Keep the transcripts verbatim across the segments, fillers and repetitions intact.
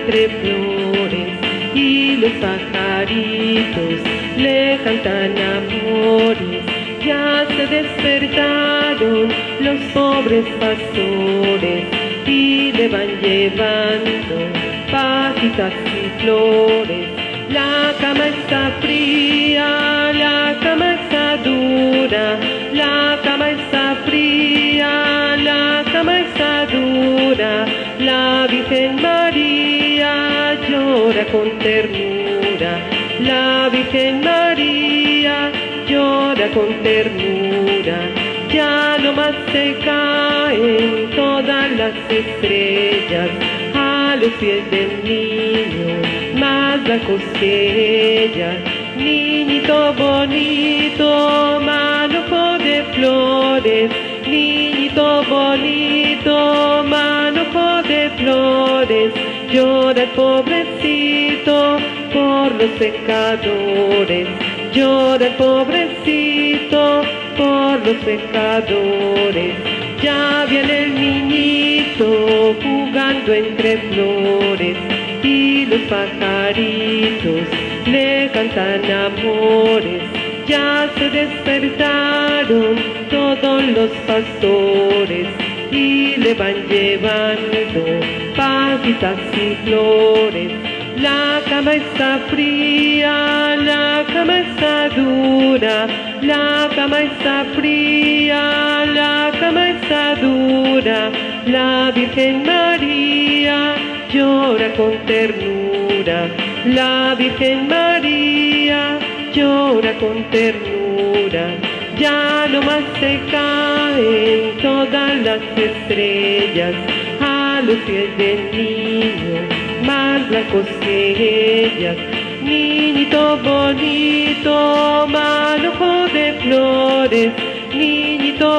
entre flores y los pajaritos le cantan amores. Ya se despertaron los pobres pastores y le van llevando pajitas y flores. La cama está fría, la cama está dura, la cama está fría, la cama está dura. La Virgen María llora con ternura, la Virgen María llora con ternura. Ya nomás se caen todas las estrellas a los pies del niño, más blancos que ellas. Niñito bonito, manojo de flores, niñito bonito, manojo de flores. Llora el pobrecito por los pecadores, llora el pobrecito por los pecadores. Ya viene el niñito jugando entre flores y los pajaritos le cantan amores. Ya se despertaron todos los pastores y le van llevando pajitas y flores. La cama está fría, la cama está dura, la cama está fría, la cama está dura. La Virgen María llora con ternura, la Virgen María llora con ternura. Ya nomás se caen todas las estrellas a los pies del niño, más blancos que ellas. Niñito bonito, manojo de flores, niñito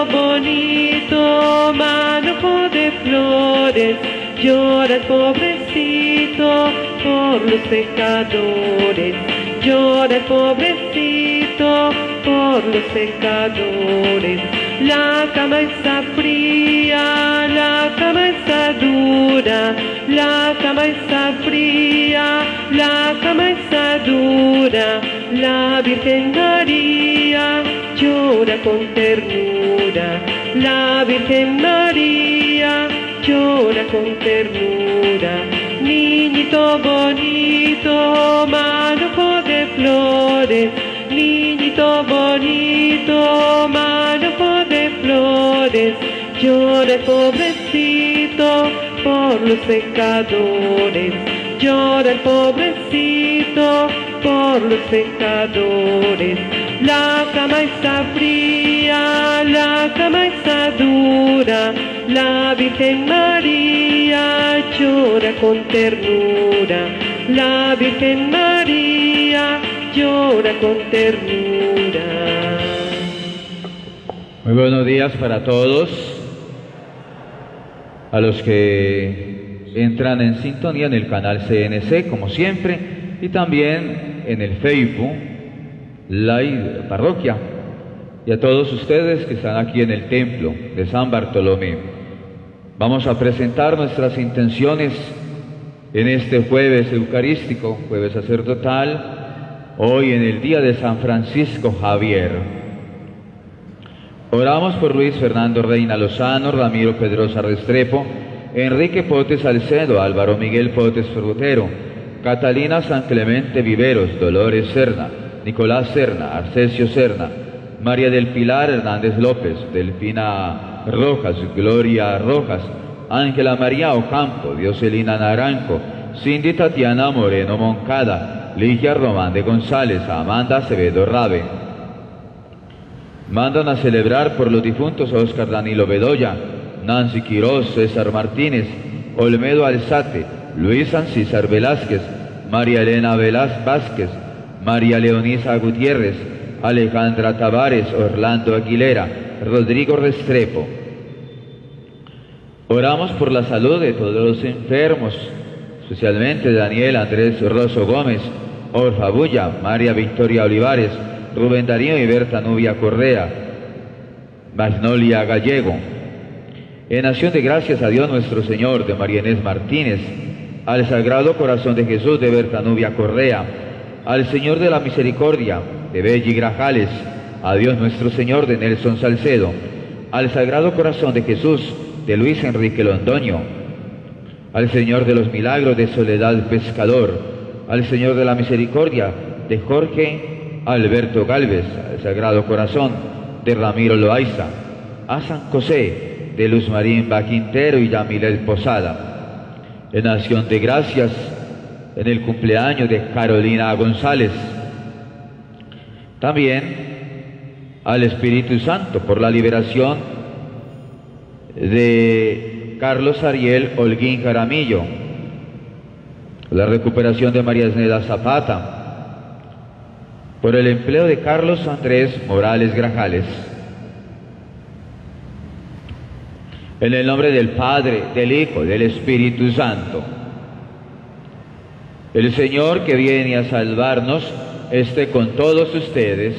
bonito, manojo de flores. Llora el pobrecito por los pecadores, llora el pobrecito por los pecadores. La cama está fría, la cama está dura, la cama está fría, la cama está dura. La Virgen María llora con ternura, la Virgen María llora con ternura. Niñito bonito, manojo de flores, niñito bonito, manojo de flores. Llora el pobrecito por los pecadores, llora el pobrecito por los pecadores. La cama está fría, la cama está dura, la Virgen María llora con ternura, la Virgen María llora con ternura. Muy buenos días para todos, a los que entran en sintonía en el canal C N C, como siempre, y también en el Facebook Live Parroquia, y a todos ustedes que están aquí en el templo de San Bartolomé. Vamos a presentar nuestras intenciones en este jueves eucarístico, jueves sacerdotal, hoy en el día de San Francisco Javier. Oramos por Luis Fernando Reina Lozano, Ramiro Pedrosa Restrepo, Enrique Potes Salcedo, Álvaro Miguel Potes Frutero, Catalina San Clemente Viveros, Dolores Serna, Nicolás Serna, Arcesio Serna, María del Pilar Hernández López, Delfina Rojas, Gloria Rojas, Ángela María Ocampo, Dioselina Naranjo, Cindy Tatiana Moreno Moncada, Ligia Román de González, Amanda Acevedo Rabe. Mandan a celebrar por los difuntos a Oscar Danilo Bedoya, Nancy Quiroz, César Martínez, Olmedo Alzate, Luis Ancísar Velázquez, María Elena Velázquez Vázquez, María Leonisa Gutiérrez, Alejandra Tavares, Orlando Aguilera, Rodrigo Restrepo. Oramos por la salud de todos los enfermos, especialmente Daniel Andrés Rosso Gómez, Orfa Bulla, María Victoria Olivares, Rubén Darío y Berta Nubia Correa, Magnolia Gallego. En acción de gracias a Dios nuestro Señor, de María Inés Martínez, al Sagrado Corazón de Jesús de Bertanubia Correa, al Señor de la Misericordia de Belli Grajales, a Dios nuestro Señor de Nelson Salcedo, al Sagrado Corazón de Jesús de Luis Enrique Londoño, al Señor de los Milagros de Soledad Pescador, al Señor de la Misericordia de Jorge Alberto Galvez, al Sagrado Corazón de Ramiro Loaiza, a San José de Luz Marín Baquintero y Yamilet Posada, en acción de gracias en el cumpleaños de Carolina González. También al Espíritu Santo por la liberación de Carlos Ariel Holguín Jaramillo, la recuperación de María Esneda Zapata, por el empleo de Carlos Andrés Morales Grajales. En el nombre del Padre, del Hijo, del Espíritu Santo. El Señor que viene a salvarnos esté con todos ustedes.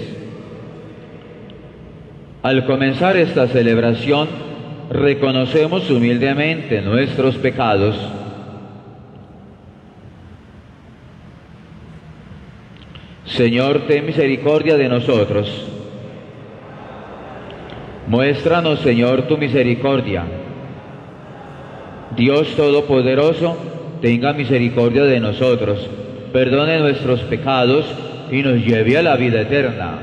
Al comenzar esta celebración, reconocemos humildemente nuestros pecados. Señor, ten misericordia de nosotros. Muéstranos, Señor, tu misericordia. Dios Todopoderoso, tenga misericordia de nosotros, perdone nuestros pecados y nos lleve a la vida eterna.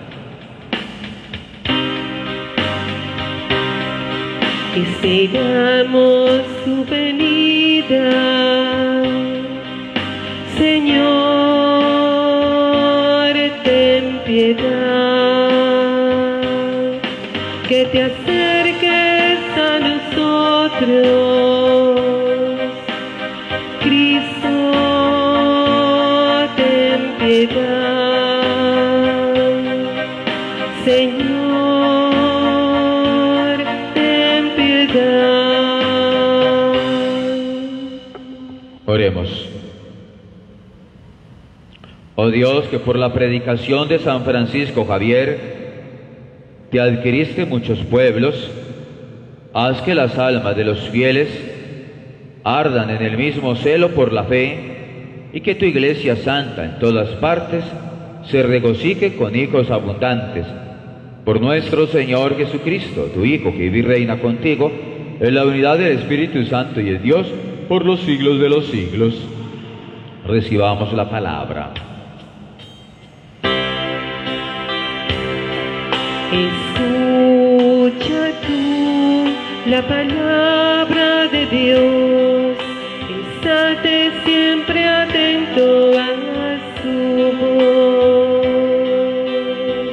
Esperamos su venida, Señor, ten piedad. Que te acerques a nosotros, Cristo, ten piedad. Señor, ten piedad. Oremos. Oh Dios, que por la predicación de San Francisco Javier te adquiriste muchos pueblos, haz que las almas de los fieles ardan en el mismo celo por la fe y que tu Iglesia Santa en todas partes se regocije con hijos abundantes. Por nuestro Señor Jesucristo, tu Hijo, que vive y reina contigo, en la unidad del Espíritu Santo y de Dios, por los siglos de los siglos. Recibamos la palabra. Escucha tú la palabra de Dios, estate siempre atento a su voz.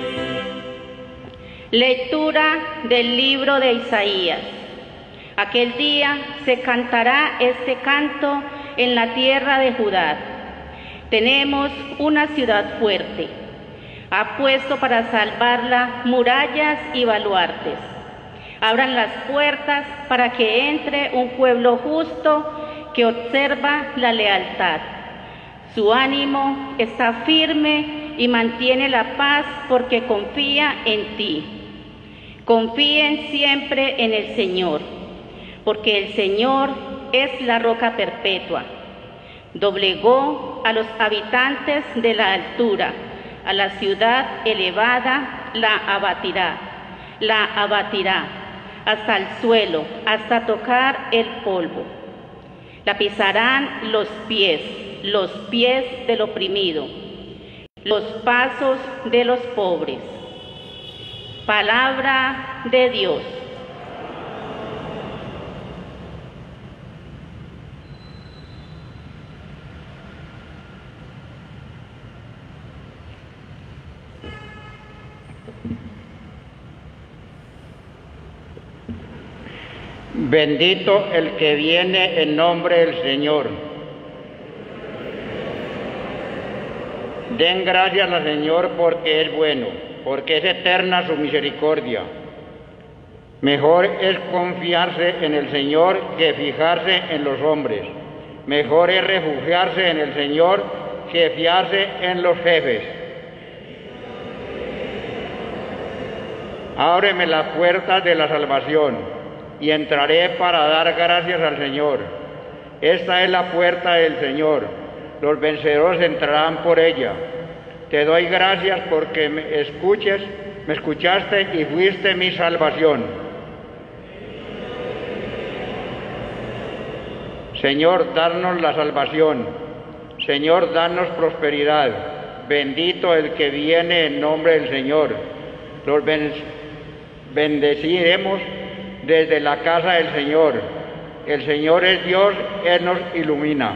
Lectura del libro de Isaías. Aquel día se cantará este canto en la tierra de Judá. Tenemos una ciudad fuerte. Ha puesto para salvarla murallas y baluartes. Abran las puertas para que entre un pueblo justo que observa la lealtad. Su ánimo está firme y mantiene la paz porque confía en ti. Confíen siempre en el Señor, porque el Señor es la roca perpetua. Doblegó a los habitantes de la altura. A la ciudad elevada la abatirá, la abatirá hasta el suelo, hasta tocar el polvo. La pisarán los pies, los pies del oprimido, los pasos de los pobres. Palabra de Dios. Bendito el que viene en nombre del Señor. Den gracias al Señor porque es bueno, porque es eterna su misericordia. Mejor es confiarse en el Señor que fijarse en los hombres. Mejor es refugiarse en el Señor que fiarse en los jefes. Ábreme las puertas de la salvación y entraré para dar gracias al Señor. Esta es la puerta del Señor, los vencedores entrarán por ella. Te doy gracias porque me escuches, me escuchaste y fuiste mi salvación. Señor, danos la salvación. Señor, danos prosperidad. Bendito el que viene en nombre del Señor. Los bendeciremos desde la casa del Señor. El Señor es Dios, Él nos ilumina.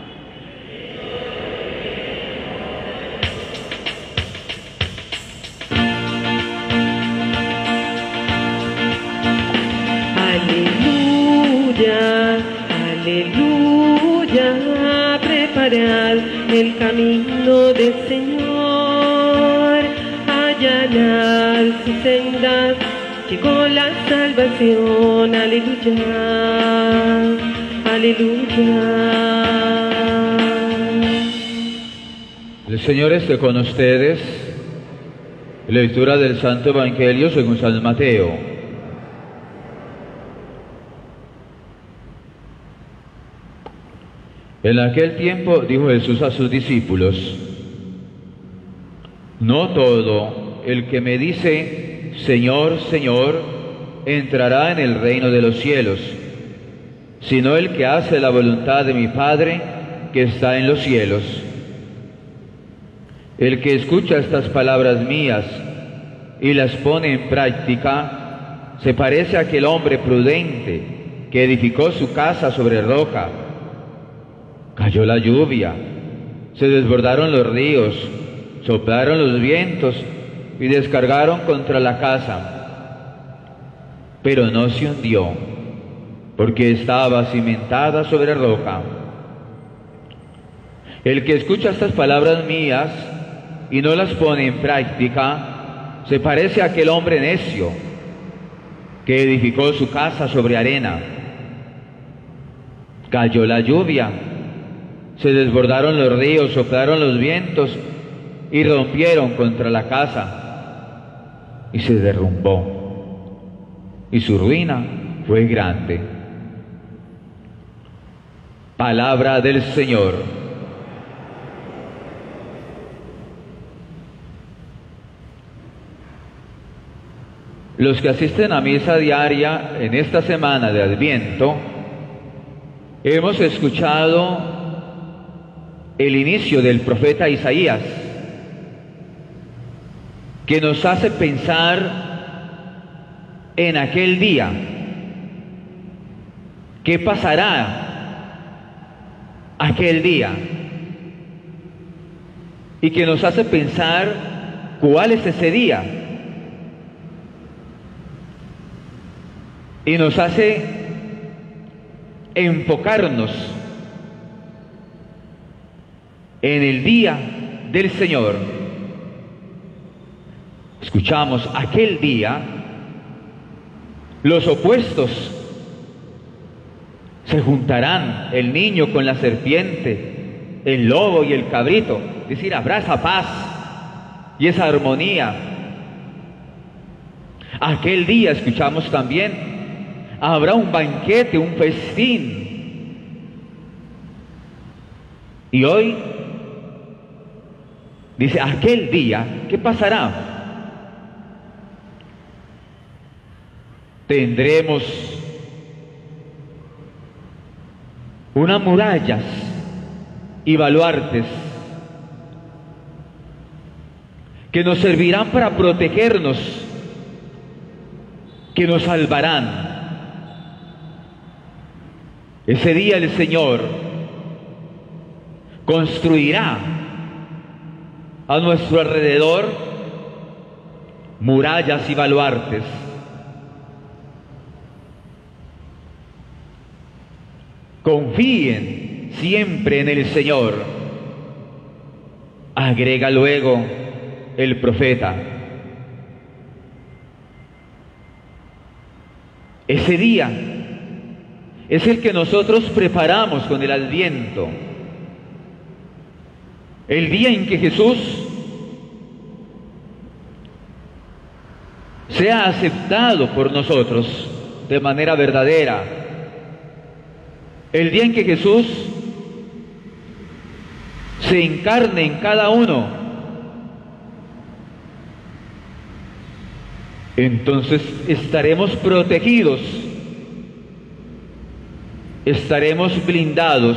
Aleluya, aleluya, preparad el camino del Señor, allanad sus sendas, llegó la salvación, aleluya, aleluya. El Señor esté con ustedes. Lectura del Santo Evangelio según San Mateo. En aquel tiempo dijo Jesús a sus discípulos: no todo el que me dice Señor, Señor, entrará en el reino de los cielos, sino el que hace la voluntad de mi Padre que está en los cielos. El que escucha estas palabras mías y las pone en práctica, se parece a aquel hombre prudente que edificó su casa sobre roca. Cayó la lluvia, se desbordaron los ríos, soplaron los vientos y descargaron contra la casa. Pero no se hundió, porque estaba cimentada sobre roca. El que escucha estas palabras mías y no las pone en práctica, se parece a aquel hombre necio que edificó su casa sobre arena. Cayó la lluvia, se desbordaron los ríos, soplaron los vientos y rompieron contra la casa, y se derrumbó, y su ruina fue grande. Palabra del Señor. Los que asisten a misa diaria en esta semana de Adviento, hemos escuchado el inicio del profeta Isaías, que nos hace pensar en aquel día, qué pasará aquel día, y que nos hace pensar cuál es ese día, y nos hace enfocarnos en el día del Señor. Escuchamos aquel día, los opuestos se juntarán, el niño con la serpiente, el lobo y el cabrito, es decir, habrá esa paz y esa armonía. Aquel día, escuchamos también, habrá un banquete, un festín. Y hoy dice, aquel día, ¿qué pasará? Tendremos unas murallas y baluartes que nos servirán para protegernos, que nos salvarán. Ese día el Señor construirá a nuestro alrededor murallas y baluartes. Confíen siempre en el Señor, agrega luego el profeta. Ese día es el que nosotros preparamos con el Adviento, el día en que Jesús sea aceptado por nosotros de manera verdadera, El día en que Jesús se encarne en cada uno, entonces estaremos protegidos, estaremos blindados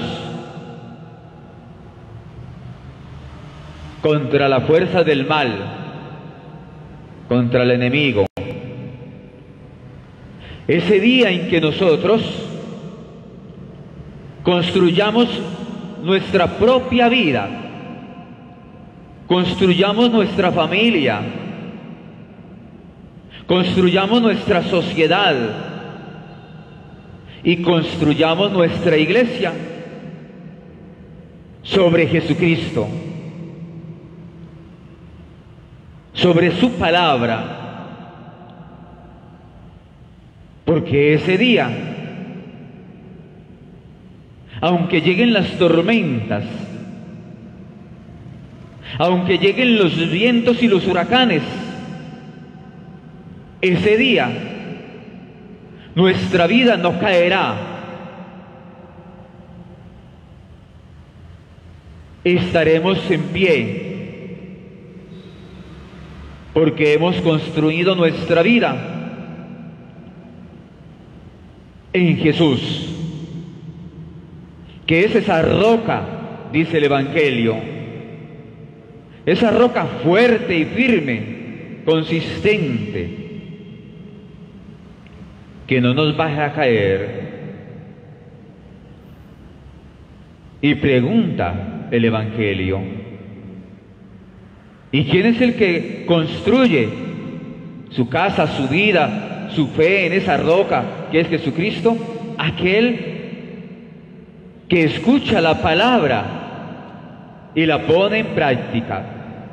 contra la fuerza del mal, contra el enemigo. Ese día en que nosotros construyamos nuestra propia vida, construyamos nuestra familia, construyamos nuestra sociedad y construyamos nuestra iglesia sobre Jesucristo, sobre su palabra, porque ese día, aunque lleguen las tormentas, aunque lleguen los vientos y los huracanes, ese día nuestra vida no caerá. Estaremos en pie, porque hemos construido nuestra vida en Jesús, que es esa roca, dice el Evangelio, esa roca fuerte y firme, consistente, que no nos va a caer. Y pregunta el Evangelio, ¿y quién es el que construye su casa, su vida, su fe en esa roca que es Jesucristo? Aquel que escucha la palabra y la pone en práctica.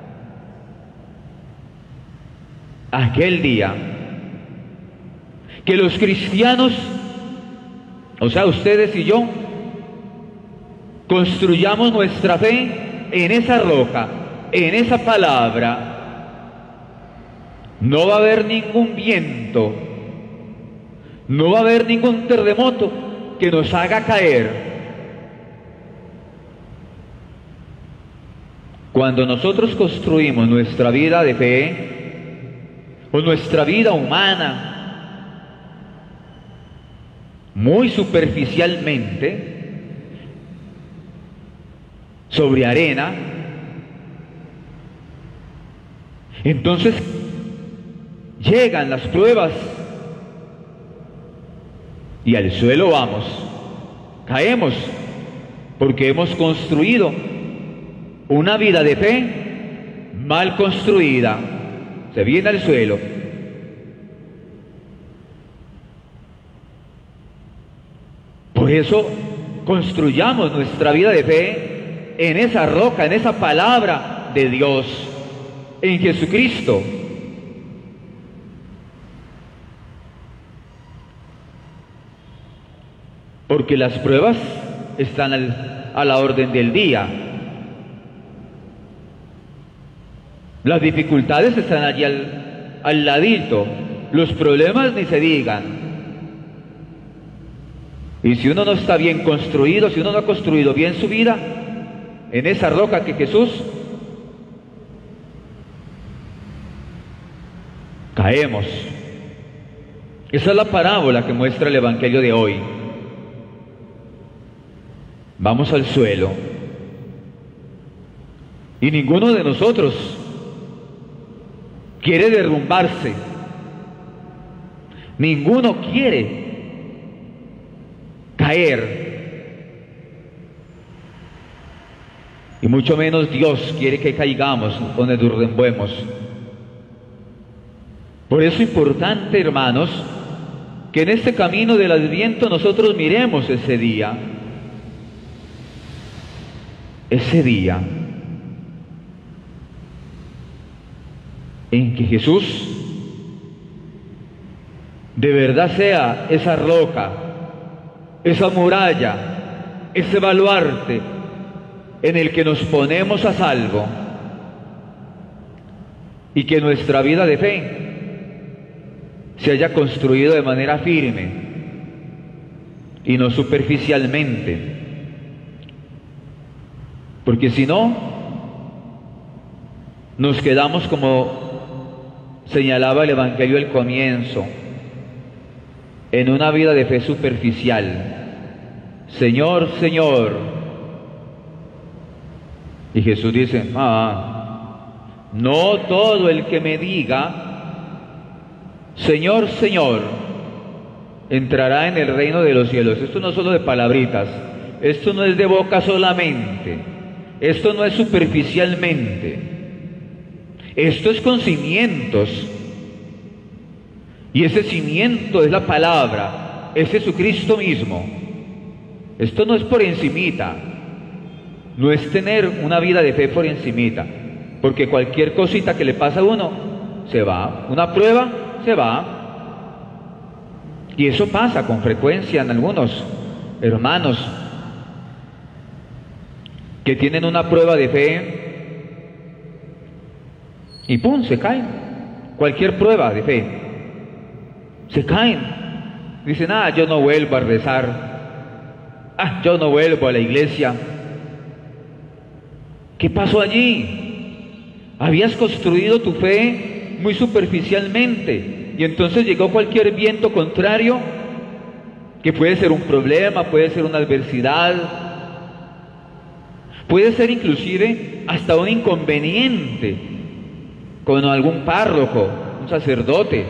Aquel día que los cristianos, o sea, ustedes y yo, construyamos nuestra fe en esa roca, en esa palabra, no va a haber ningún viento, no va a haber ningún terremoto que nos haga caer. Cuando nosotros construimos nuestra vida de fe, o nuestra vida humana, muy superficialmente, sobre arena, entonces llegan las pruebas y al suelo vamos, caemos, porque hemos construido una vida de fe mal construida, se viene al suelo. Por eso construyamos nuestra vida de fe en esa roca, en esa palabra de Dios, en Jesucristo. Porque las pruebas están al, a la orden del día. Las dificultades están allí al, al ladito, los problemas ni se digan. Y si uno no está bien construido, si uno no ha construido bien su vida en esa roca que Jesús, caemos. Esa es la parábola que muestra el Evangelio de hoy. Vamos al suelo. Y ninguno de nosotros quiere derrumbarse. Ninguno quiere caer. Y mucho menos Dios quiere que caigamos o nos derrumbemos. Por eso es importante, hermanos, que en este camino del Adviento nosotros miremos ese día. Ese día en que Jesús de verdad sea esa roca, esa muralla, ese baluarte en el que nos ponemos a salvo, y que nuestra vida de fe se haya construido de manera firme, y no superficialmente. Porque si no, nos quedamos como señalaba el Evangelio al comienzo, en una vida de fe superficial. Señor, Señor. Y Jesús dice, ah, no todo el que me diga, Señor, Señor, entrará en el reino de los cielos. Esto no es solo de palabritas, esto no es de boca solamente, esto no es superficialmente, esto es con cimientos. Y ese cimiento es la palabra, es Jesucristo mismo. Esto no es por encimita, no es tener una vida de fe por encimita, porque cualquier cosita que le pasa a uno, se va. Una prueba, se va. Y eso pasa con frecuencia en algunos hermanos que tienen una prueba de fe y ¡pum!, se caen. Cualquier prueba de fe, se caen. Dicen, ah, yo no vuelvo a rezar. Ah, yo no vuelvo a la iglesia. ¿Qué pasó allí? Habías construido tu fe muy superficialmente y entonces llegó cualquier viento contrario, que puede ser un problema, puede ser una adversidad, puede ser inclusive hasta un inconveniente con algún párroco, un sacerdote.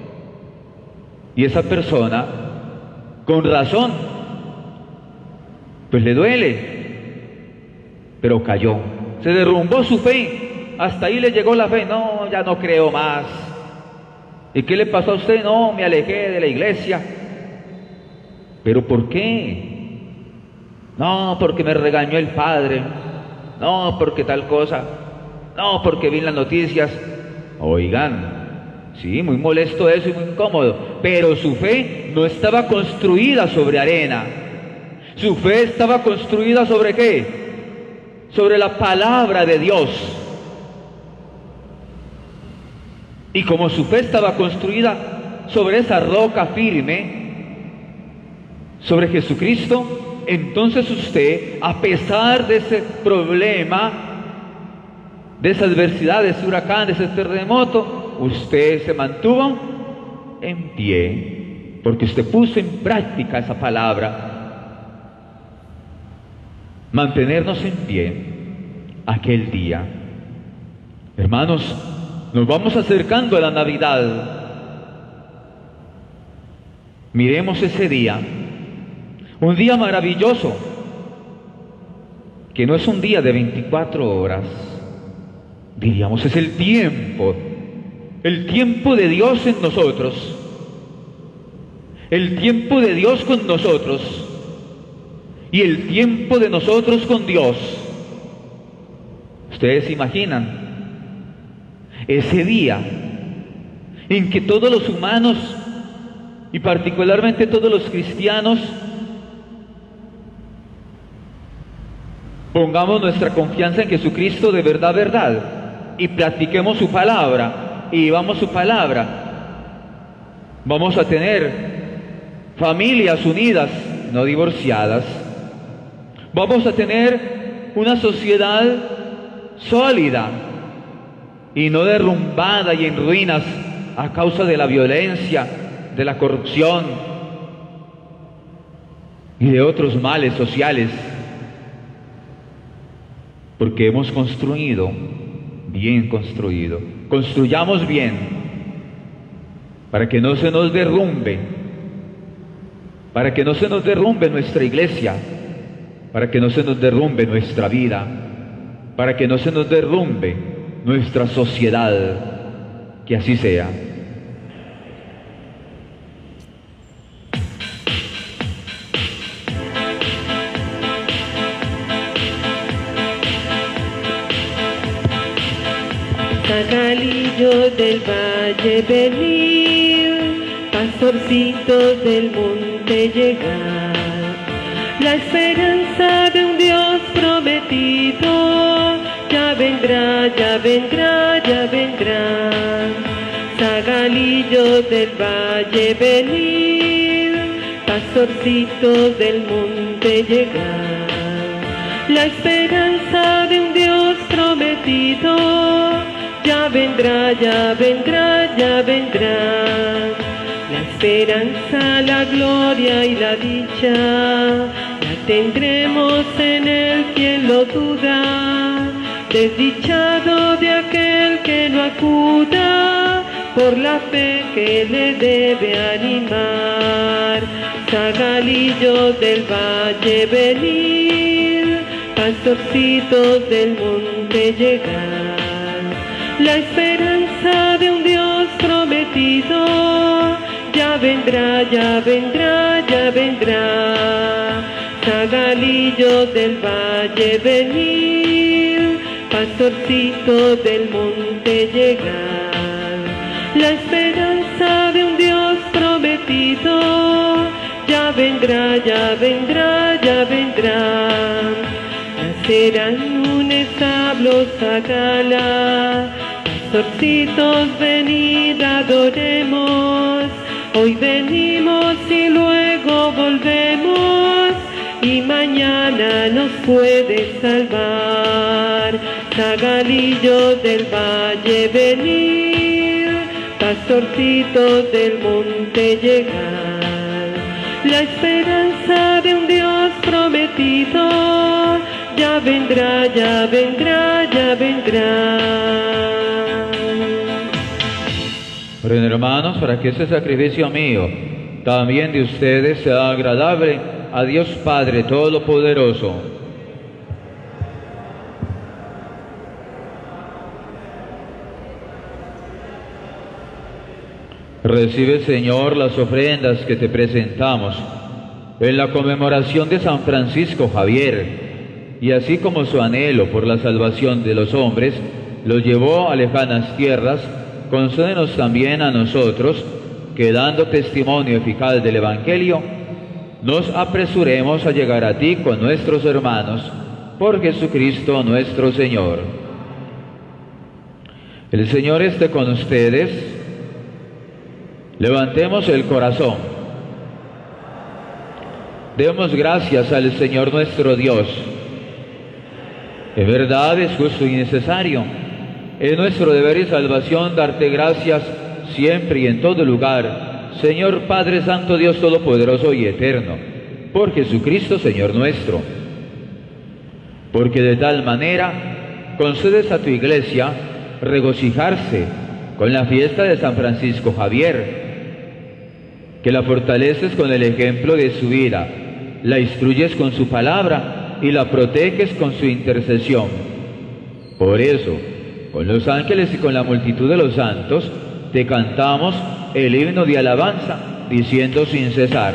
Y esa persona, con razón, pues le duele, pero cayó, se derrumbó su fe, hasta ahí le llegó la fe. No, ya no creo más. ¿Y qué le pasó a usted? No, me alejé de la iglesia. ¿Pero por qué? No, porque me regañó el padre. No, porque tal cosa. No, porque vi en las noticias. Oigan, sí, muy molesto eso y muy incómodo, pero su fe no estaba construida sobre arena. Su fe estaba construida ¿sobre qué? Sobre la palabra de Dios. Y como su fe estaba construida sobre esa roca firme, sobre Jesucristo, entonces usted, a pesar de ese problema, de esa adversidad, de ese huracán, de ese terremoto, usted se mantuvo en pie, porque usted puso en práctica esa palabra. Mantenernos en pie aquel día. Hermanos, nos vamos acercando a la Navidad. Miremos ese día, un día maravilloso, que no es un día de veinticuatro horas, diríamos, es el tiempo, el tiempo de Dios en nosotros, el tiempo de Dios con nosotros, y el tiempo de nosotros con Dios. Ustedes se imaginan ese día en que todos los humanos, y particularmente todos los cristianos, pongamos nuestra confianza en Jesucristo de verdad, verdad, y practiquemos su palabra, y vivamos su palabra. Vamos a tener familias unidas, no divorciadas. Vamos a tener una sociedad sólida y no derrumbada y en ruinas a causa de la violencia, de la corrupción y de otros males sociales, porque hemos construido, bien construido. Construyamos bien para que no se nos derrumbe, para que no se nos derrumbe nuestra iglesia, para que no se nos derrumbe nuestra vida, para que no se nos derrumbe nuestra sociedad. Que así sea. Zagalillo del valle venid, pastorcitos del monte llegad. La esperanza de un Dios prometido ya vendrá, ya vendrá, ya vendrá. Zagalillo del valle venid, pastorcitos del monte llegar. La esperanza de un Dios prometido, ya vendrá, ya vendrá, ya vendrá. La esperanza, la gloria y la dicha, la tendremos en Él, quien lo duda. Desdichado de aquel que no acuda, por la fe que le debe animar. Zagalillos del valle venir, pastorcitos del monte llegar. La esperanza de un Dios prometido, ya vendrá, ya vendrá, ya vendrá. Zagalillos del valle venir, pastorcitos del monte llegar. La esperanza de un Dios prometido, ya vendrá, ya vendrá, ya vendrá. Nacerán un establo Zagala, pastorcitos venid adoremos. Hoy venimos y luego volvemos, y mañana nos puede salvar. Zagalillos del valle venir, pastorcitos del monte llegar. La esperanza de un Dios prometido, ya vendrá, ya vendrá, ya vendrá. Oren, hermanos, para que este sacrificio mío, también de ustedes, sea agradable a Dios Padre Todopoderoso. Recibe, Señor, las ofrendas que te presentamos en la conmemoración de San Francisco Javier, y así como su anhelo por la salvación de los hombres los llevó a lejanas tierras, concédenos también a nosotros, que dando testimonio eficaz del Evangelio, nos apresuremos a llegar a ti con nuestros hermanos, por Jesucristo nuestro Señor. El Señor esté con ustedes. Levantemos el corazón. Demos gracias al Señor nuestro Dios. En verdad es justo y necesario. Es nuestro deber y salvación darte gracias siempre y en todo lugar, Señor Padre Santo, Dios Todopoderoso y Eterno, por Jesucristo Señor nuestro. Porque de tal manera concedes a tu Iglesia regocijarse con la fiesta de San Francisco Javier, que la fortaleces con el ejemplo de su vida, la instruyes con su palabra y la proteges con su intercesión. Por eso, con los ángeles y con la multitud de los santos, te cantamos el himno de alabanza, diciendo sin cesar: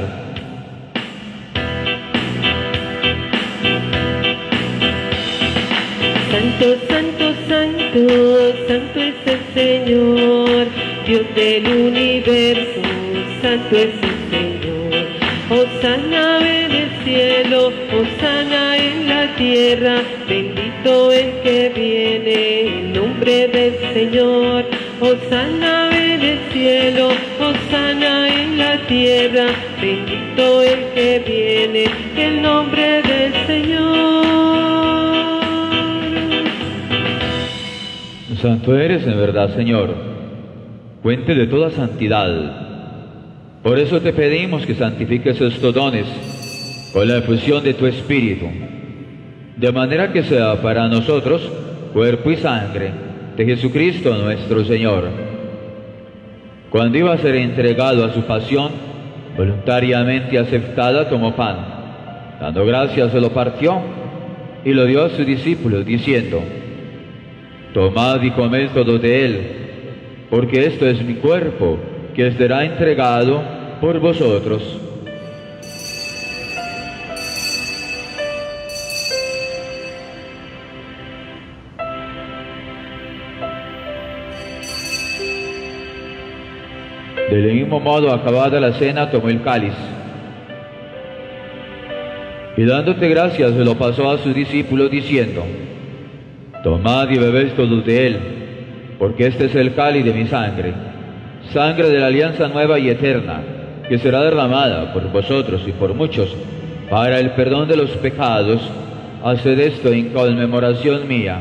Santo, santo, santo, santo es el Señor, Dios del universo, santo es el Señor. Hosana en el cielo, hosana en la tierra, bendito el que viene en nombre del Señor. Hosana en el cielo, hosana en la tierra, bendito el que viene en nombre del Señor. Santo eres en verdad, Señor, fuente de toda santidad. Por eso te pedimos que santifiques estos dones con la efusión de tu Espíritu, de manera que sea para nosotros cuerpo y sangre de Jesucristo nuestro Señor. Cuando iba a ser entregado a su pasión, voluntariamente aceptada, tomó pan, dando gracias se lo partió y lo dio a sus discípulos, diciendo: Tomad y comed todo de él, porque esto es mi cuerpo, que será entregado por vosotros. Del mismo modo, acabada la cena, tomó el cáliz, y dándote gracias, se lo pasó a sus discípulos, diciendo: Tomad y bebed todos de él, porque este es el cáliz de mi sangre, sangre de la alianza nueva y eterna, que será derramada por vosotros y por muchos para el perdón de los pecados, haced esto en conmemoración mía.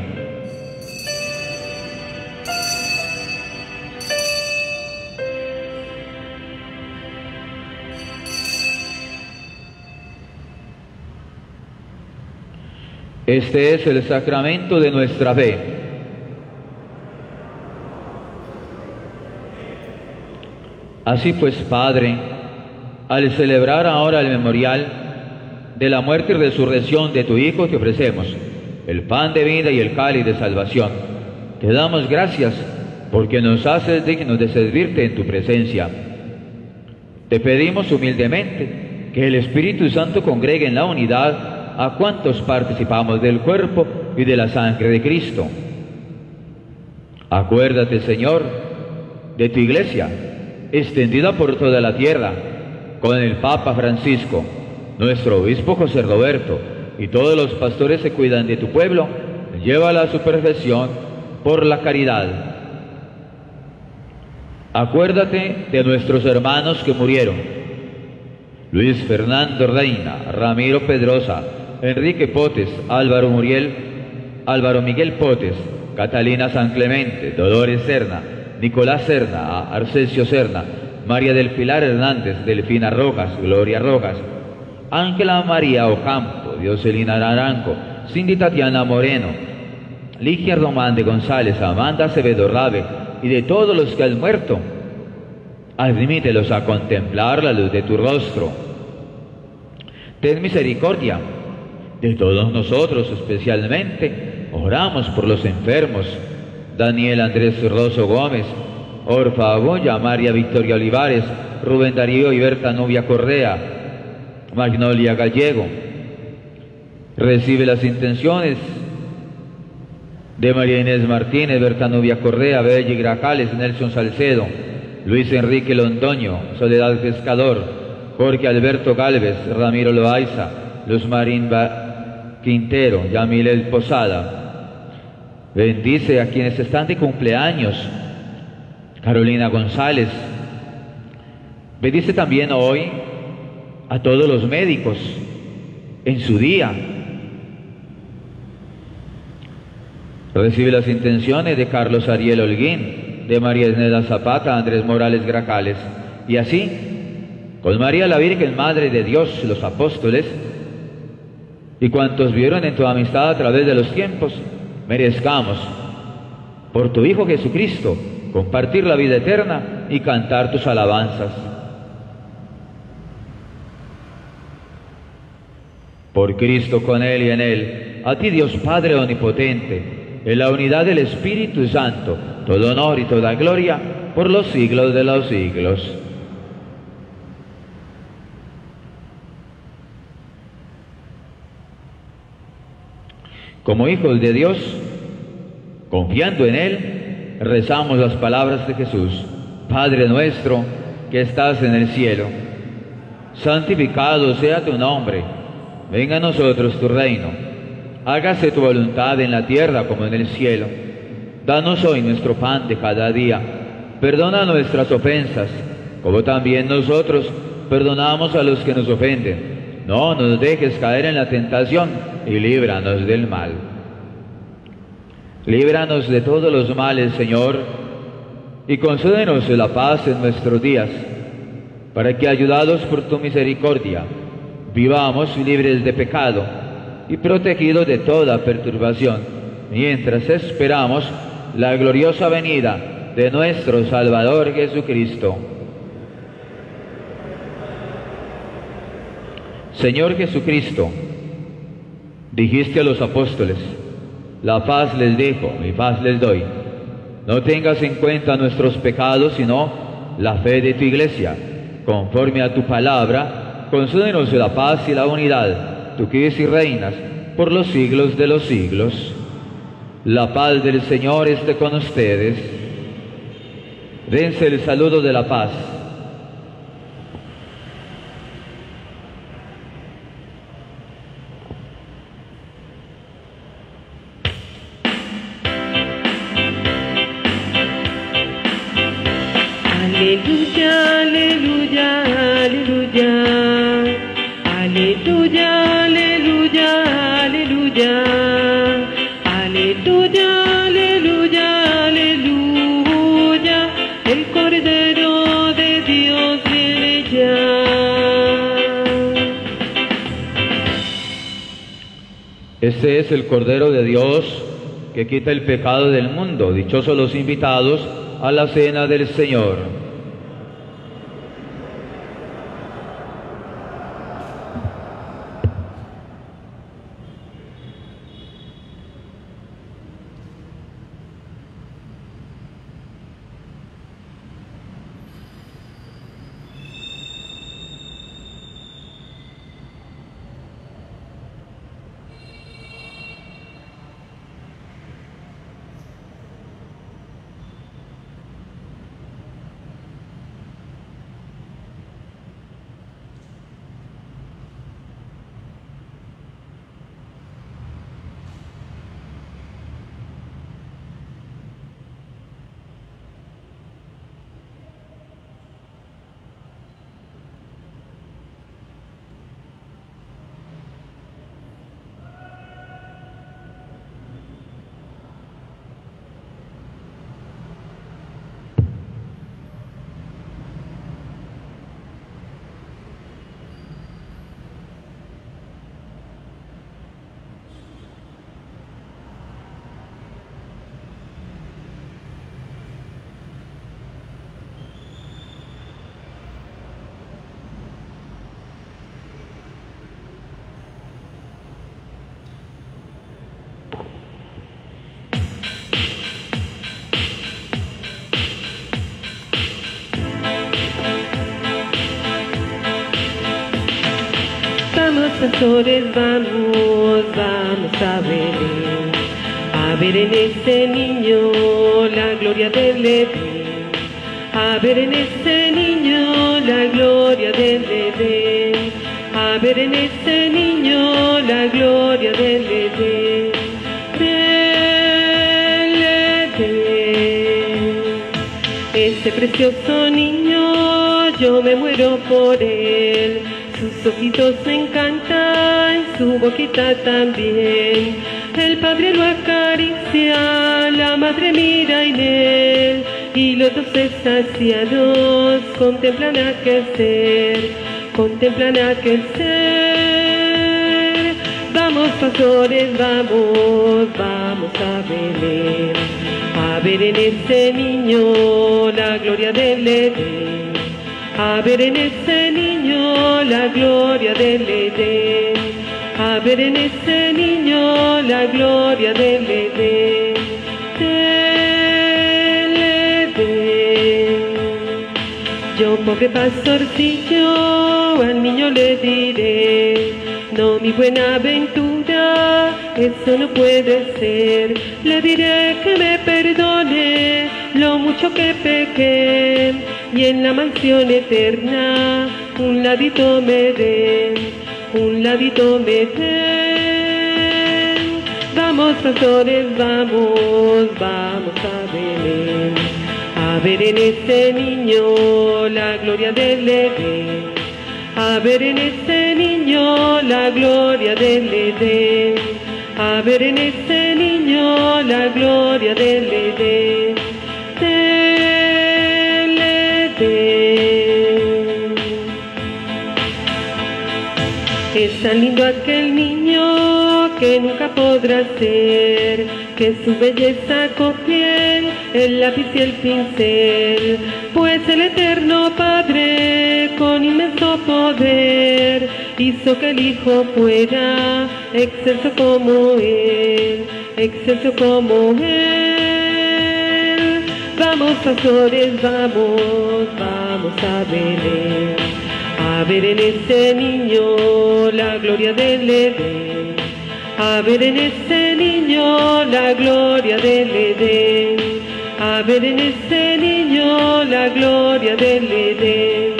Este es el sacramento de nuestra fe. Así pues, Padre, al celebrar ahora el memorial de la muerte y resurrección de tu Hijo, te ofrecemos el pan de vida y el cáliz de salvación. Te damos gracias porque nos haces dignos de servirte en tu presencia. Te pedimos humildemente que el Espíritu Santo congregue en la unidad a cuantos participamos del cuerpo y de la sangre de Cristo. Acuérdate, Señor, de tu Iglesia, extendida por toda la tierra, con el Papa Francisco, nuestro obispo José Roberto, y todos los pastores que cuidan de tu pueblo, llévala a su perfección por la caridad. Acuérdate de nuestros hermanos que murieron: Luis Fernando Reina, Ramiro Pedrosa, Enrique Potes, Álvaro Muriel, Álvaro Miguel Potes, Catalina San Clemente, Dolores Serna, Nicolás Serna, Arcesio Serna, María del Pilar Hernández, Delfina Rojas, Gloria Rojas, Ángela María Ocampo, Dioselina Naranjo, Cindy Tatiana Moreno, Ligia Román de González, Amanda Acevedo Rabe, y de todos los que han muerto, admítelos a contemplar la luz de tu rostro. Ten misericordia de todos nosotros, especialmente oramos por los enfermos: Daniel Andrés Rosso Gómez, Orfa Aboya, María Victoria Olivares, Rubén Darío y Berta Nubia Correa, Magnolia Gallego. Recibe las intenciones de María Inés Martínez, Berta Nubia Correa, Belli Grajales, Nelson Salcedo, Luis Enrique Londoño, Soledad Pescador, Jorge Alberto Galvez, Ramiro Loaiza, Luz Marín Quintero, Yamilel Posada. Bendice a quienes están de cumpleaños: Carolina González. Bendice también hoy a todos los médicos en su día. Recibe las intenciones de Carlos Ariel Holguín, de María Esneda Zapata, Andrés Morales Grajales, y así, con María la Virgen, Madre de Dios, los apóstoles y cuantos vieron en tu amistad a través de los tiempos, merezcamos, por tu Hijo Jesucristo, compartir la vida eterna y cantar tus alabanzas. Por Cristo, con Él y en Él, a ti, Dios Padre omnipotente, en la unidad del Espíritu Santo, todo honor y toda gloria por los siglos de los siglos. Como hijos de Dios, confiando en Él, rezamos las palabras de Jesús: Padre nuestro que estás en el cielo, santificado sea tu nombre, venga a nosotros tu reino, hágase tu voluntad en la tierra como en el cielo. Danos hoy nuestro pan de cada día, perdona nuestras ofensas, como también nosotros perdonamos a los que nos ofenden. No nos dejes caer en la tentación y líbranos del mal. Líbranos de todos los males, Señor, y concédenos la paz en nuestros días, para que, ayudados por tu misericordia, vivamos libres de pecado y protegidos de toda perturbación, mientras esperamos la gloriosa venida de nuestro Salvador Jesucristo. Señor Jesucristo, dijiste a los apóstoles: la paz les dejo, mi paz les doy. No tengas en cuenta nuestros pecados, sino la fe de tu Iglesia. Conforme a tu palabra, concédenos la paz y la unidad, tú que vives y reinas por los siglos de los siglos. La paz del Señor esté con ustedes. Dense el saludo de la paz. Aleluya, aleluya, Este es el Cordero de Dios que quita el pecado del mundo. Dichosos los invitados a la cena del Señor. Pastores, vamos, vamos a Belén, a ver en este niño la gloria del Edén, a ver en este niño la gloria del Edén, a ver en este niño la gloria del Edén, del Edén. Este precioso niño, yo me muero por él. Sus ojitos me encantan, su boquita también. El padre lo acaricia, la madre mira en él, y los dos extasiados contemplan aquel ser, contemplan aquel ser. Vamos pastores, vamos, vamos a Belén, a ver en este niño la gloria del Edén. A ver en ese niño la gloria del Edén, a ver en ese niño la gloria del Edén, del Edén. Yo, pobre pastorcillo, al niño le diré, no, mi buena aventura, eso no puede ser. Le diré que me perdone lo mucho que pequé, y en la mansión eterna un ladito me dé, un ladito me dé. Vamos pastores, vamos, vamos a Belén, a ver en este niño la gloria del Edén, a ver en este niño la gloria del Edén, a ver en este niño la gloria del Edén, del Edén. Es tan lindo aquel niño que nunca podrá ser, que su belleza copien el lápiz y el pincel, pues el eterno Padre con inmenso poder hizo que el Hijo fuera excelso como Él, excelso como Él. Vamos pastores, vamos, vamos a Belén, a ver en este niño la gloria del Edén, a ver en este niño la gloria del Edén, a ver en este niño la gloria del Edén,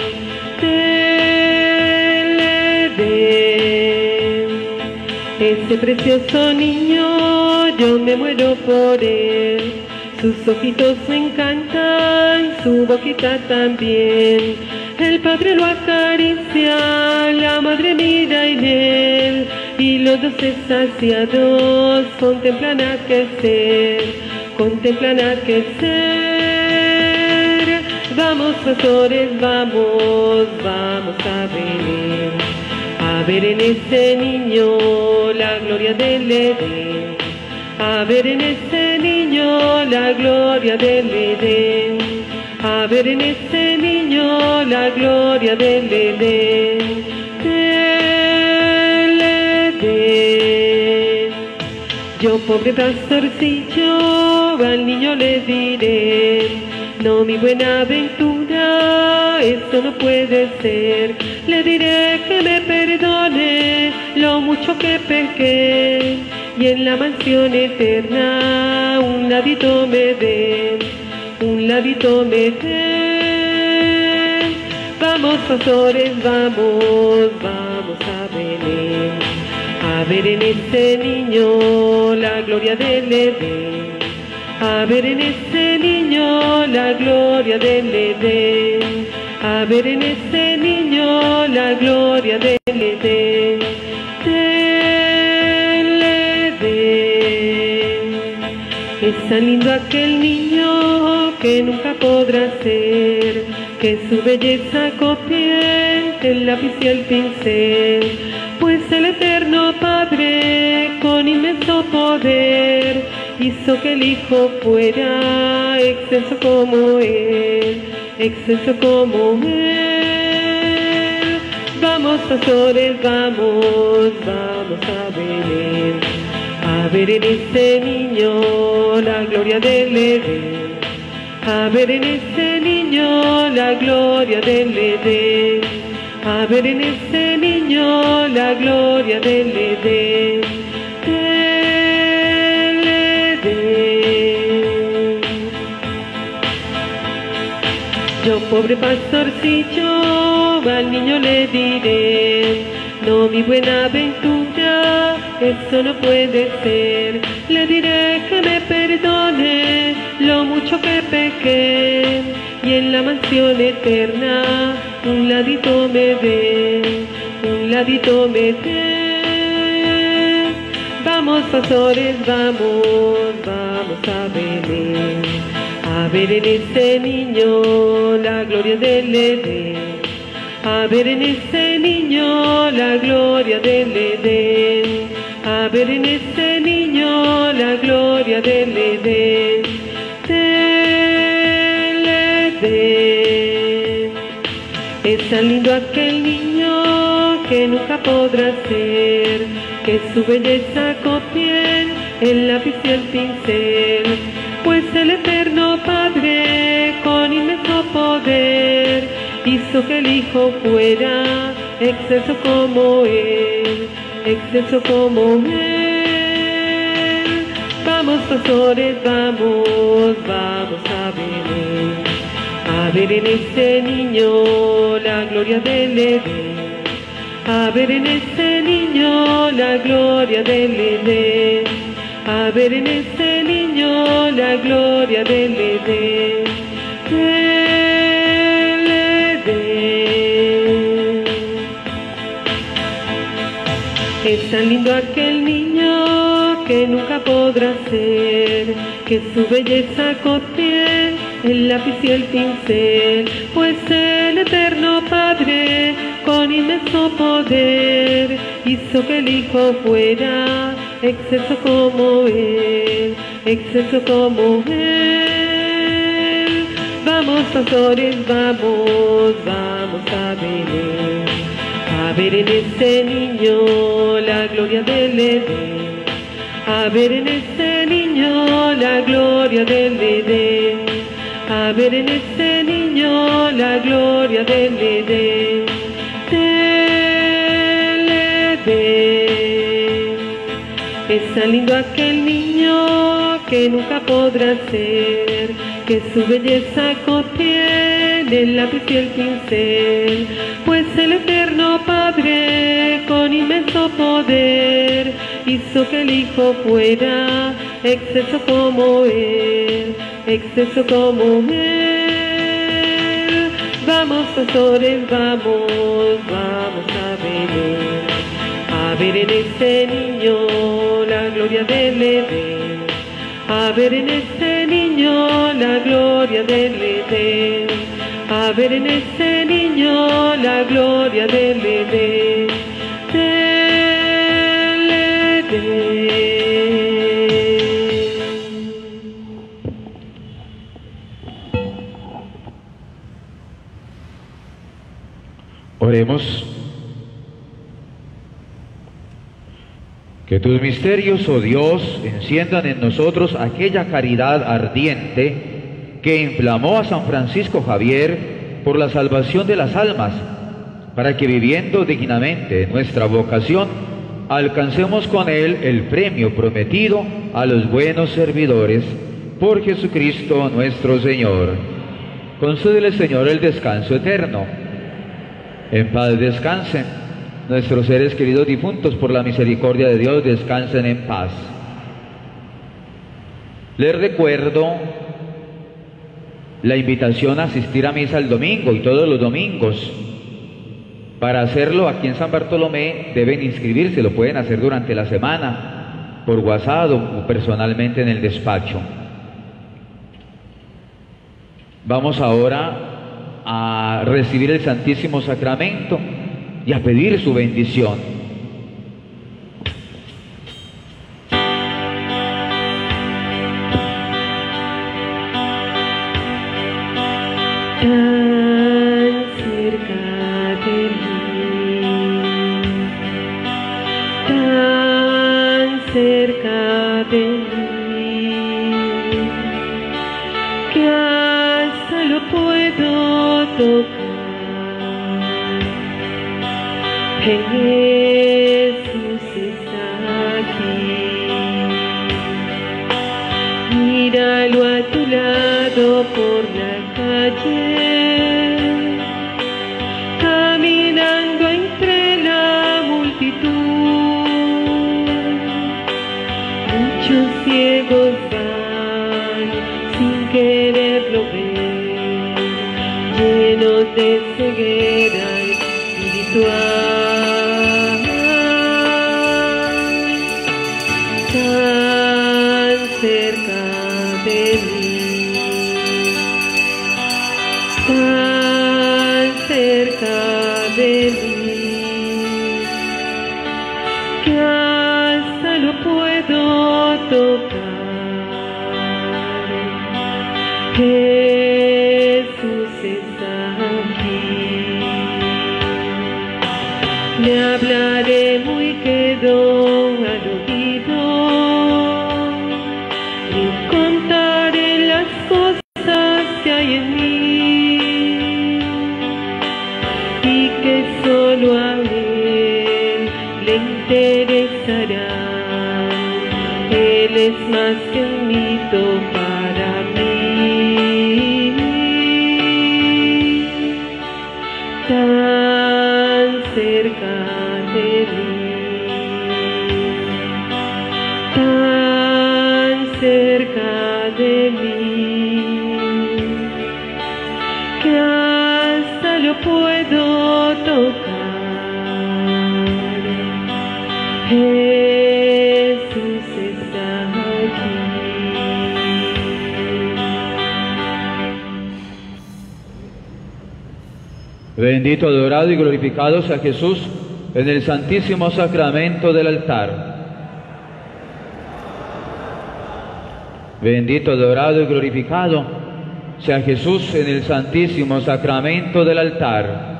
del Edén. Ese precioso niño, yo me muero por él, sus ojitos me encantan, su boquita también. El padre lo acaricia, la madre mira en él, y los dos extasiados contemplan aquel ser, contemplan aquel ser. Vamos pastores, vamos, vamos a Belén, A ver en ese niño la gloria del Edén, a ver en ese niño la gloria del Edén, a ver en ese niño la gloria del Edén, del Edén. Yo, pobre pastorcillo, al niño le diré: no, mi Buenaventura, esto no puede ser. Le diré que me perdone lo mucho que pequé, y en la mansión eterna un ladito me dé, un ladito me dé. Vamos, pastores, vamos, vamos a Belén, a ver en ese niño la gloria del Edén, a ver en ese niño la gloria del Edén, a ver en ese niño la gloria del Edén, del Edén. Es tan lindo aquel niño que nunca podrá ser, que su belleza copie el lápiz y el pincel, pues el eterno Padre con inmenso poder hizo que el Hijo fuera excelso como Él, excelso como Él. Vamos, pastores, vamos, vamos a Belén, a ver en ese niño la gloria del Edén, a ver en ese niño la gloria del Edén, a ver en ese niño la gloria del Edén, del Edén. Yo, pobre pastorcillo, al niño le diré: no, mi Buenaventura, eso no puede ser. Le diré que me perdone lo mucho que pequé, y en la mansión eterna un ladito me dé, un ladito me dé. Vamos, pastores, vamos, vamos a Belén, a ver en ese niño la gloria del Edén, a ver en ese niño la gloria del Edén, a ver en ese niño la gloria del Edén, del Edén. Es tan lindo aquel niño que nunca podrá ser, que su belleza copie el lápiz y el pincel, pues el eterno Padre con inmenso poder hizo que el Hijo fuera excelso como Él, excelso como Él. Vamos, pastores, vamos, vamos a Belén, a ver en ese niño la gloria del Edén, a ver en ese niño la gloria del Edén, a ver en ese niño la gloria del Edén, del Edén. Es tan lindo aquel niño que nunca podrá ser, que su belleza copie el lápiz y el pincel, pues el eterno Padre con inmenso poder hizo que el Hijo fuera excelso como Él, excelso como Él. Vamos, pastores, vamos, vamos a Belén, a ver en ese niño la gloria del Edén, a ver en ese niño la gloria del Edén, a ver en ese niño la gloria del Edén, del Edén. Es tan lindo aquel niño que nunca podrá ser, que su belleza copie el lápiz y el pincel, pues el eterno Padre con inmenso poder hizo que el Hijo fuera excelso como Él, excelso como Él. Vamos, pastores, vamos, vamos a Belén, a ver en ese niño la gloria del Edén, a ver en ese niño la gloria del Edén, a ver en ese niño la gloria del Edén, Oremos. Que tus misterios, oh Dios, enciendan en nosotros aquella caridad ardiente que inflamó a San Francisco Javier por la salvación de las almas, para que viviendo dignamente nuestra vocación, alcancemos con él el premio prometido a los buenos servidores, por Jesucristo nuestro Señor. Concédele, Señor, el descanso eterno. En paz descansen. Nuestros seres queridos difuntos, por la misericordia de Dios, descansen en paz. Les recuerdo la invitación a asistir a misa el domingo y todos los domingos. Para hacerlo aquí en San Bartolomé deben inscribirse, lo pueden hacer durante la semana, por WhatsApp o personalmente en el despacho. Vamos ahora a recibir el Santísimo Sacramento y a pedir su bendición. Tan cerca de mí, tan cerca de mí, que hasta lo puedo tocar. Jesús está aquí, míralo a tu lado por la calle, caminando entre la multitud. Muchos ciegos van sin quererlo ver, llenos de ceguera espiritual. Tan cerca de mí, tan cerca de mí, que hasta lo puedo tocar. Jesús está aquí, le hablaré muy quedo al oído. Contaré las cosas que hay en mí y que solo a él le interesará. Él es más que un mito para mí. Tan cerca de mí, tan cerca de mí, que hasta lo puedo tocar. Jesús está aquí. Bendito, adorado y glorificado sea Jesús en el Santísimo Sacramento del altar. Bendito, adorado y glorificado sea Jesús en el Santísimo Sacramento del altar.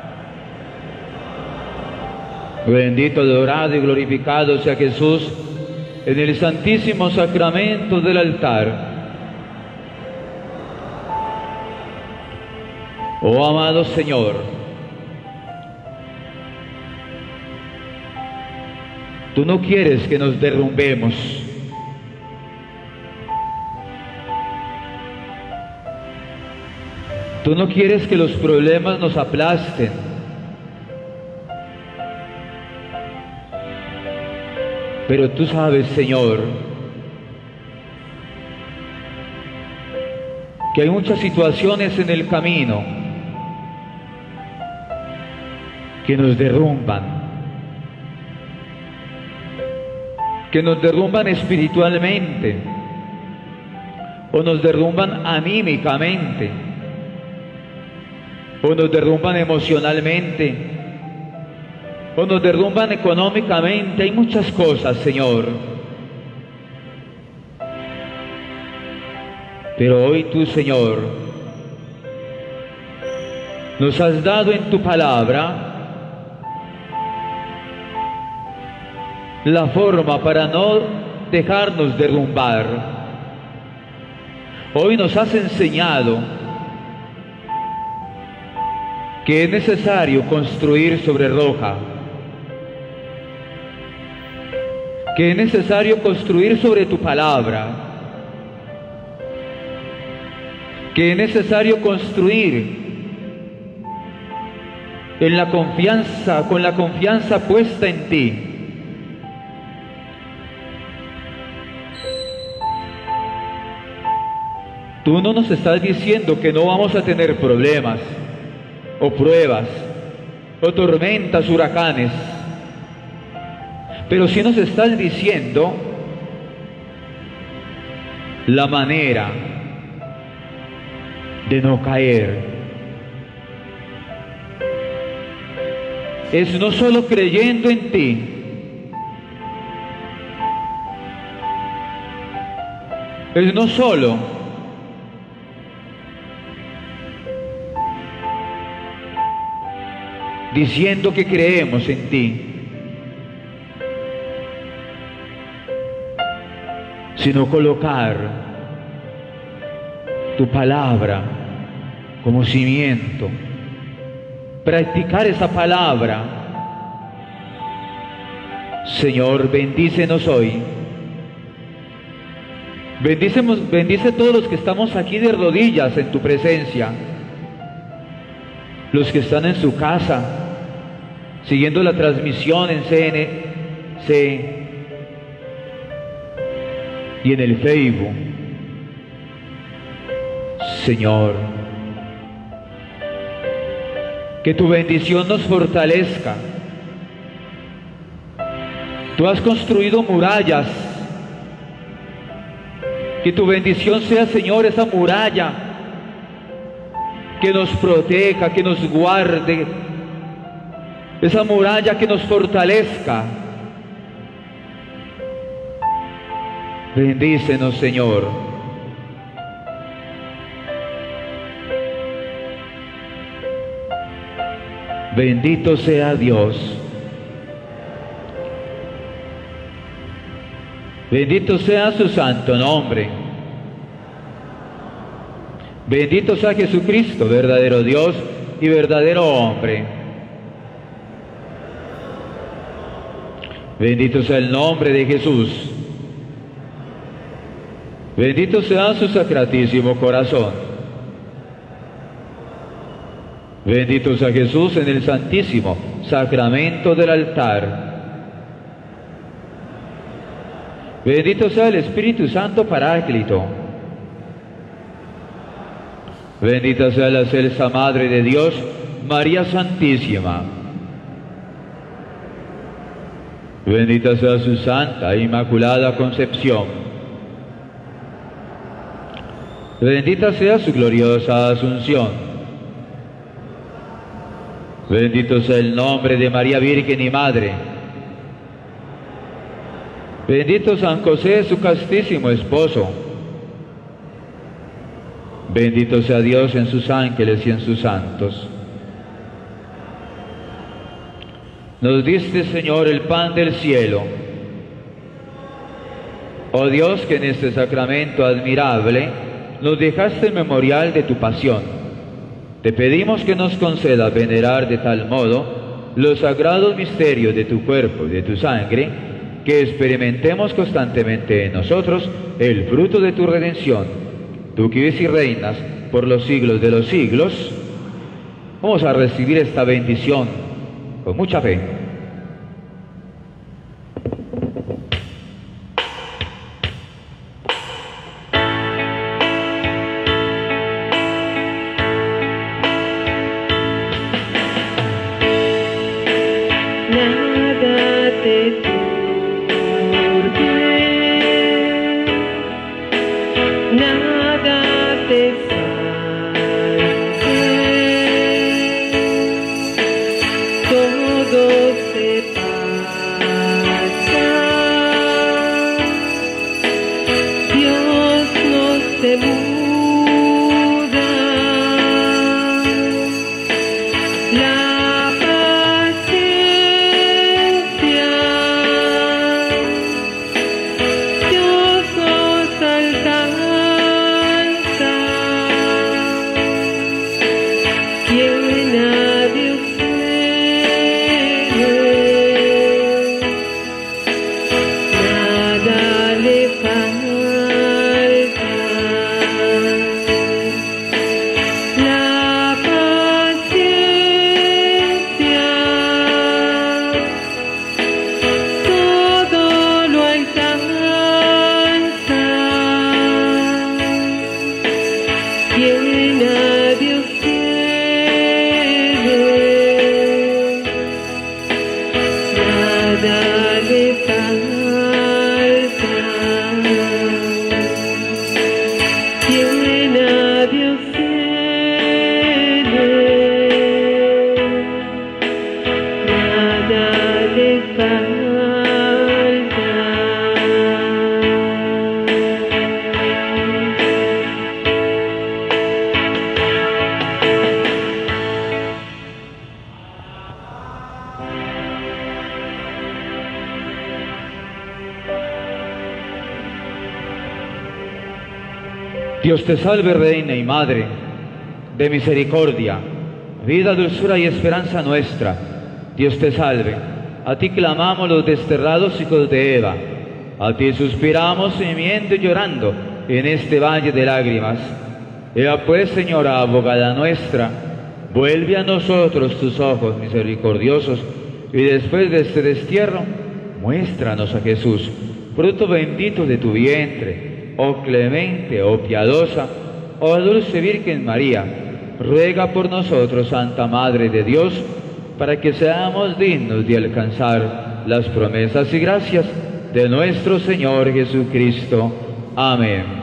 Bendito, adorado y glorificado sea Jesús en el Santísimo Sacramento del altar. Oh amado Señor, tú no quieres que nos derrumbemos. Tú no quieres que los problemas nos aplasten. Pero tú sabes, Señor, que hay muchas situaciones en el camino que nos derrumban, que nos derrumban espiritualmente o nos derrumban anímicamente o nos derrumban emocionalmente o nos derrumban económicamente. Hay muchas cosas, Señor, pero hoy tú, Señor, Nos has dado en tu palabra la forma para no dejarnos derrumbar. Hoy nos has enseñado que es necesario construir sobre roca, que es necesario construir sobre tu palabra, que es necesario construir en la confianza, con la confianza puesta en ti. Tú no nos estás diciendo que no vamos a tener problemas, o pruebas, o tormentas, huracanes, pero sí nos estás diciendo la manera de no caer. Es no solo creyendo en ti, es no solo diciendo que creemos en ti, sino colocar tu palabra como cimiento, practicar esa palabra. Señor, bendícenos hoy. Bendícenos, bendice a todos los que estamos aquí de rodillas en tu presencia, los que están en su casa, siguiendo la transmisión en C N C y en el Facebook. Señor, que tu bendición nos fortalezca. Tú has construido murallas. Que tu bendición sea, Señor, esa muralla que nos proteja, que nos guarde, esa muralla que nos fortalezca. Bendícenos, Señor. Bendito sea Dios. Bendito sea su santo nombre. Bendito sea Jesucristo, verdadero Dios y verdadero hombre. Bendito sea el nombre de Jesús. Bendito sea su sacratísimo corazón. Bendito sea Jesús en el santísimo sacramento del altar. Bendito sea el Espíritu Santo Paráclito. Bendita sea la excelsa Madre de Dios, María Santísima. Bendita sea su Santa e Inmaculada Concepción. Bendita sea su gloriosa Asunción. Bendito sea el nombre de María Virgen y Madre. Bendito San José, su castísimo esposo. Bendito sea Dios en sus ángeles y en sus santos. Nos diste, Señor, el pan del cielo. Oh Dios, que en este sacramento admirable nos dejaste el memorial de tu pasión. Te pedimos que nos concedas venerar de tal modo los sagrados misterios de tu cuerpo y de tu sangre, que experimentemos constantemente en nosotros el fruto de tu redención. Tú que vives y reinas por los siglos de los siglos, vamos a recibir esta bendición con mucha fe. Nada te nada te falte, todo Llena Dios tiene, nada le falta. Llena Dios tiene, nada le falta. Dios te salve, Reina y Madre de misericordia, vida, dulzura y esperanza nuestra. Dios te salve, a ti clamamos los desterrados hijos de Eva, a ti suspiramos gimiendo y llorando en este valle de lágrimas. Ea pues, Señora, abogada nuestra, vuelve a nosotros tus ojos misericordiosos, y después de este destierro, muéstranos a Jesús, fruto bendito de tu vientre. Oh clemente, oh piadosa, oh dulce Virgen María, ruega por nosotros, Santa Madre de Dios, para que seamos dignos de alcanzar las promesas y gracias de nuestro Señor Jesucristo. Amén.